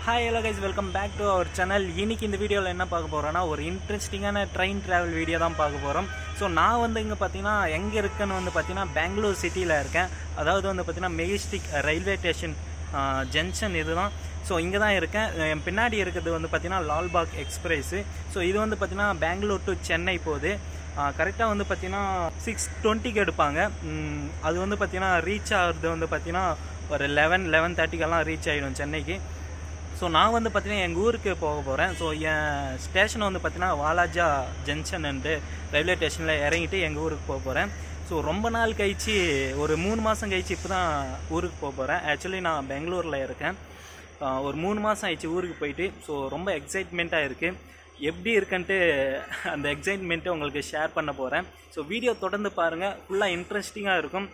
Hi hello guys, welcome back to our channel. இன்னைக்கு இந்த வீடியோல என்ன பார்க்க போறோம்னா ஒரு இன்ட்ரஸ்டிங்கான ட்ரெயின் டிராவல் வீடியோ தான் பார்க்க போறோம். சோ நான் வந்து இங்க பாத்தீங்கன்னா எங்க இருக்கேன்னு வந்து பாத்தீங்கன்னா பெங்களூர் சிட்டில இருக்கேன். அதாவது வந்து பாத்தீங்கன்னா மெஜஸ்டிக் ரயில்வே ஸ்டேஷன் ஜங்ஷன் இதுதான். ஸோ இங்கே தான் இருக்கேன். என் பின்னாடி இருக்கிறது வந்து பார்த்தீங்கன்னா லால்பாக் எக்ஸ்பிரஸ். ஸோ இது வந்து பார்த்தீங்கன்னா பெங்களூர் டு சென்னை போகுது. கரெக்டாக வந்து பார்த்தீங்கன்னா 6:20க்கு எடுப்பாங்க. அது வந்து பார்த்தீங்கன்னா ரீச் ஆகுறது வந்து பார்த்தீங்கன்னா ஒரு 11:30க்கெல்லாம் ரீச் ஆகிடும் சென்னைக்கு. ஸோ நான் வந்து பார்த்தீங்கன்னா எங்கள் ஊருக்கு போக போகிறேன். ஸோ என் ஸ்டேஷன் வந்து பார்த்தீங்கன்னா வாலாஜா ஜங்ஷன்ட்டு ரயில்வே ஸ்டேஷனில் இறங்கிட்டு எங்கள் ஊருக்கு போக போகிறேன். ஸோ ரொம்ப நாள் கழிச்சு ஒரு 3 மாதம் கழிச்சு இப்போ தான் ஊருக்கு போக போகிறேன். ஆக்சுவலி நான் பெங்களூரில் இருக்கேன். ஒரு 3 மாதம் ஆயிடுச்சு ஊருக்கு போயிட்டு. ஸோ ரொம்ப எக்ஸைட்மெண்ட்டாக இருக்குது. எப்படி இருக்குன்ட்டு அந்த எக்ஸைட்மெண்ட்டை உங்களுக்கு ஷேர் பண்ண போகிறேன். ஸோ வீடியோ தொடர்ந்து பாருங்கள், ஃபுல்லாக இன்ட்ரெஸ்டிங்காக இருக்கும்.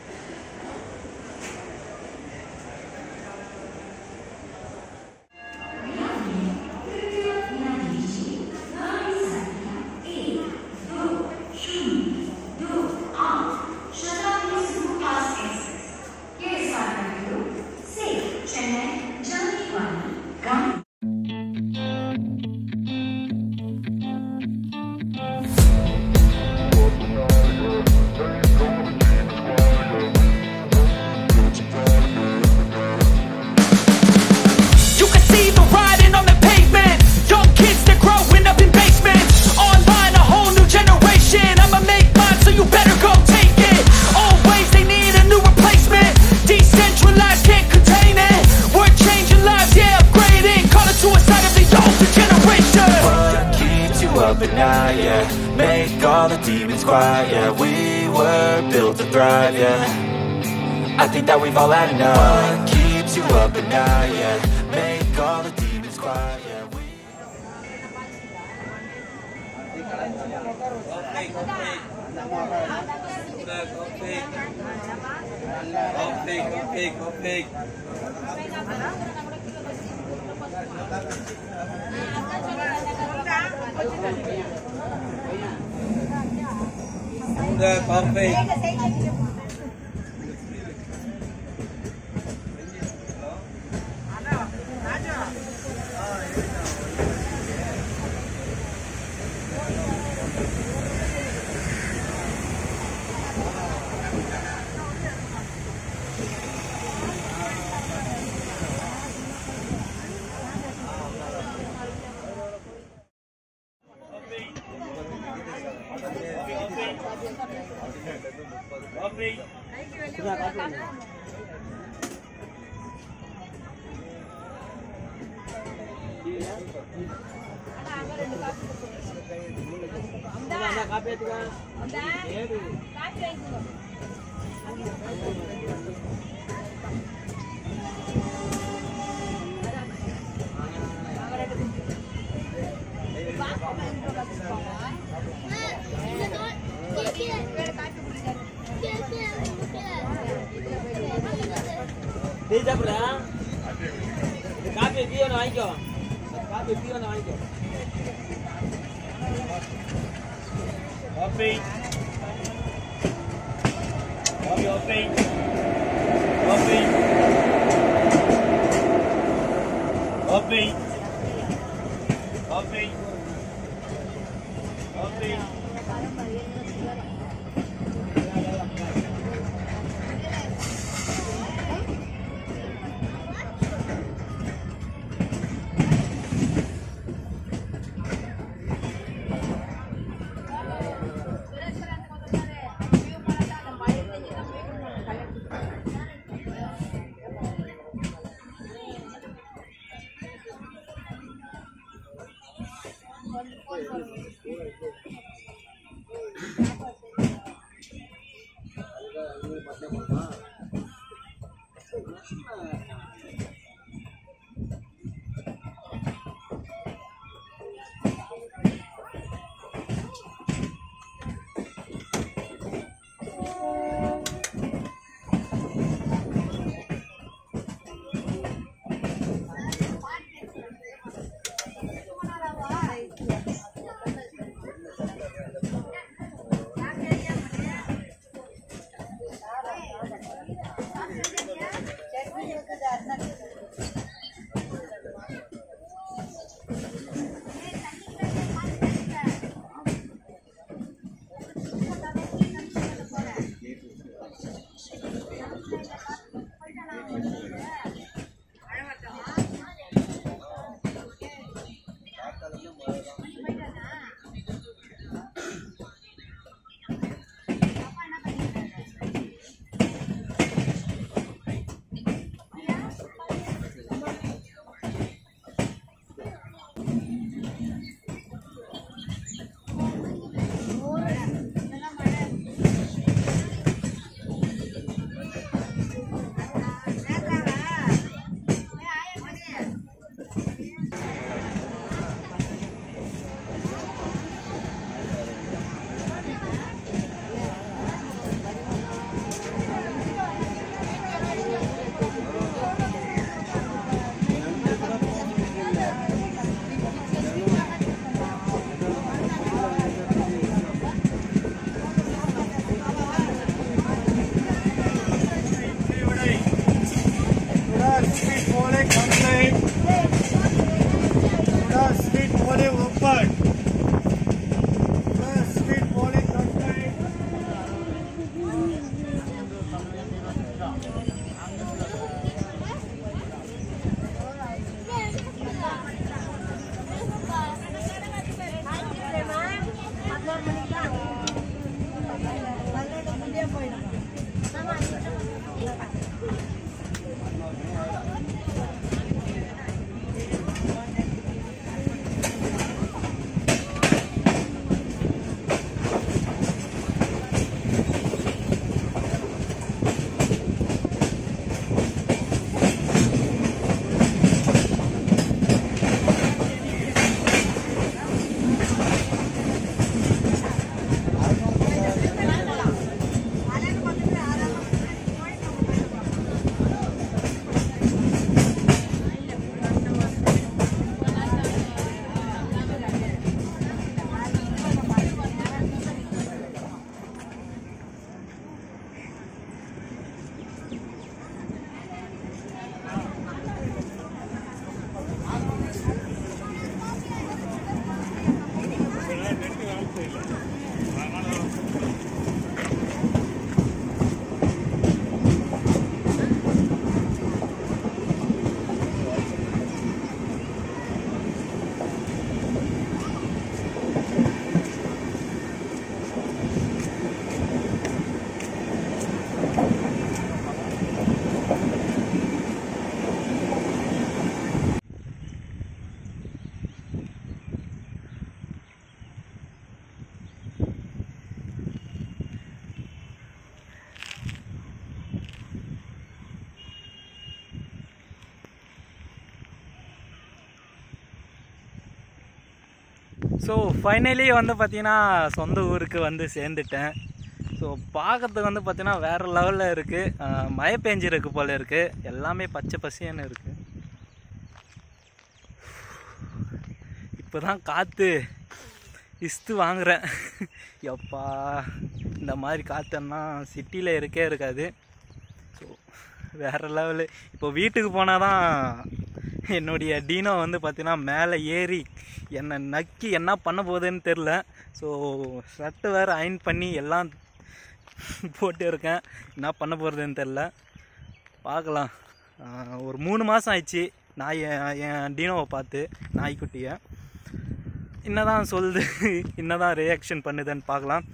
At night, yeah, make all the demons quiet, yeah, we were built to thrive, yeah, I think that we've all had enough. What keeps you up at night, yeah, make all the demons quiet, yeah, we coffee. So finally வந்து பார்த்தீங்கன்னா சொந்த ஊருக்கு வந்து சேர்ந்துட்டேன். So பார்க்கறதுக்கு வந்து பார்த்தீங்கன்னா வேறு லெவலில் இருக்குது. மழை பெஞ்சிருக்கு போல் இருக்குது, எல்லாமே பச்சை பசேன்னு இருக்குது. இப்போ தான் காற்று இஸ்து வாங்குகிறேன். எப்பா இந்த மாதிரி காற்றுன்னா சிட்டியில் இருக்கே இருக்காது. ஸோ வேறு லெவலு. இப்போ வீட்டுக்கு போனால் தான் என்னுடைய டீனோ வந்து பார்த்தீங்கன்னா மேலே ஏறி என்னை நக்கி என்ன பண்ண போகுதுன்னு தெரில. ஸோ ஷர்ட்டு வேறு அயன் பண்ணி எல்லாம் போட்டு இருக்கேன், என்ன பண்ண போகிறதுன்னு தெரில. பார்க்கலாம். ஒரு 3 மாதம் ஆயிடுச்சு நான் என் டீனோவை பார்த்து, நாய்க்குட்டியை. என்னதான் சொல்லுது, என்னதான் ரியாக்ஷன் பண்ணுதுன்னு பார்க்கலாம்.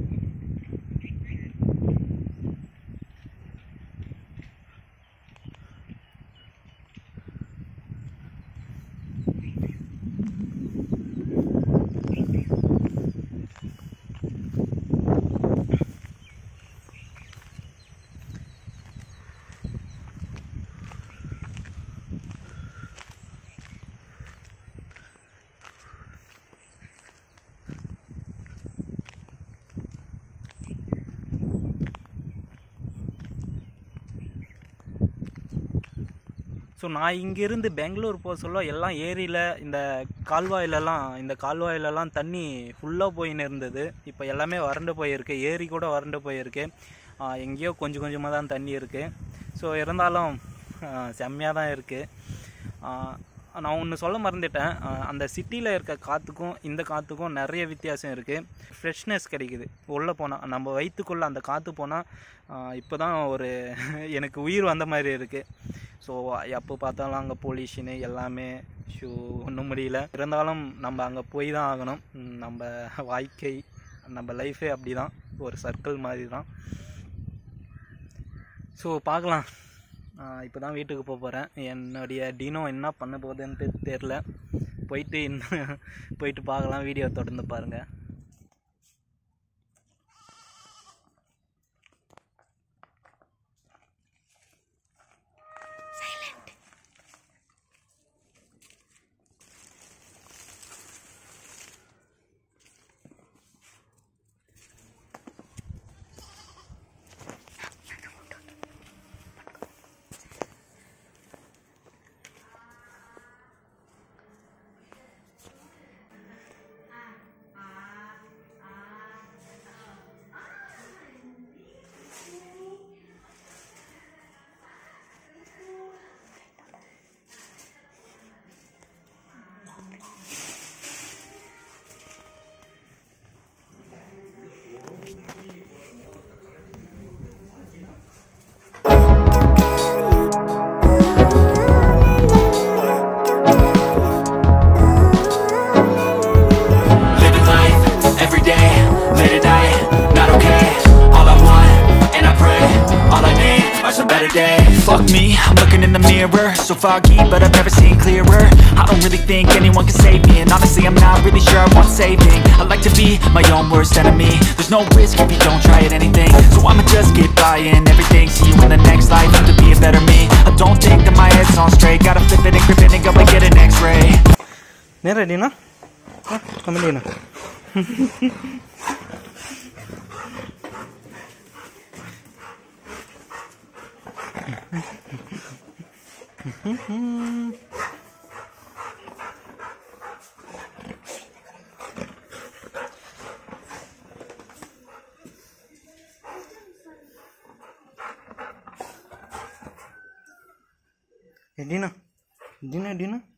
ஸோ நான் இங்கேருந்து பெங்களூர் போக சொல்ல எல்லாம் ஏரியில் இந்த கால்வாயிலெல்லாம் தண்ணி ஃபுல்லாக போயின்னு இருந்தது. இப்போ எல்லாமே வறண்டு போயிருக்கு, ஏரி கூட வறண்டு போயிருக்கு. எங்கேயோ கொஞ்சம் கொஞ்சமாக தான் தண்ணி இருக்குது. ஸோ இருந்தாலும் செம்மையாக தான் இருக்குது. நான் ஒன்று சொல்ல மறந்துட்டேன், அந்த சிட்டியில் இருக்க காற்றுக்கும் இந்த காற்றுக்கும் நிறைய வித்தியாசம் இருக்குது. ஃப்ரெஷ்னஸ் கிடைக்குது உள்ளே போனால், நம்ம வயிற்றுக்குள்ளே அந்த காற்று போனால் இப்போ தான் ஒரு எனக்கு உயிர் வந்த மாதிரி இருக்குது. ஸோ எப்போ பார்த்தாலும் அங்கே பொல்யூஷனு எல்லாமே, ஷோ ஒன்றும் முடியல. இருந்தாலும் நம்ம அங்கே போய் தான் ஆகணும். நம்ம வாழ்க்கை, நம்ம லைஃபே அப்படி தான், ஒரு சர்க்கிள் மாதிரி தான். ஸோ பார்க்கலாம். இப்போ தான் வீட்டுக்கு போகிறேன். என்னுடைய டீனோ என்ன பண்ண போகுதுன்ட்டு தெரில. போயிட்டு பார்க்கலாம். வீடியோ தொடர்ந்து பாருங்கள். Fuck me, I'm looking in the mirror, so foggy, but I've never seen clearer. I don't really think anyone can save me, and honestly I'm not really sure I want saving. I like to be my own worst enemy. There's no risk if you don't try at anything, so I'ma just get buying everything. See you in the next life, have to be a better me. I don't think that my head's on straight, gotta flip it and grip it and go and get an x-ray. Nera Dina? Come in, Dina. Dina.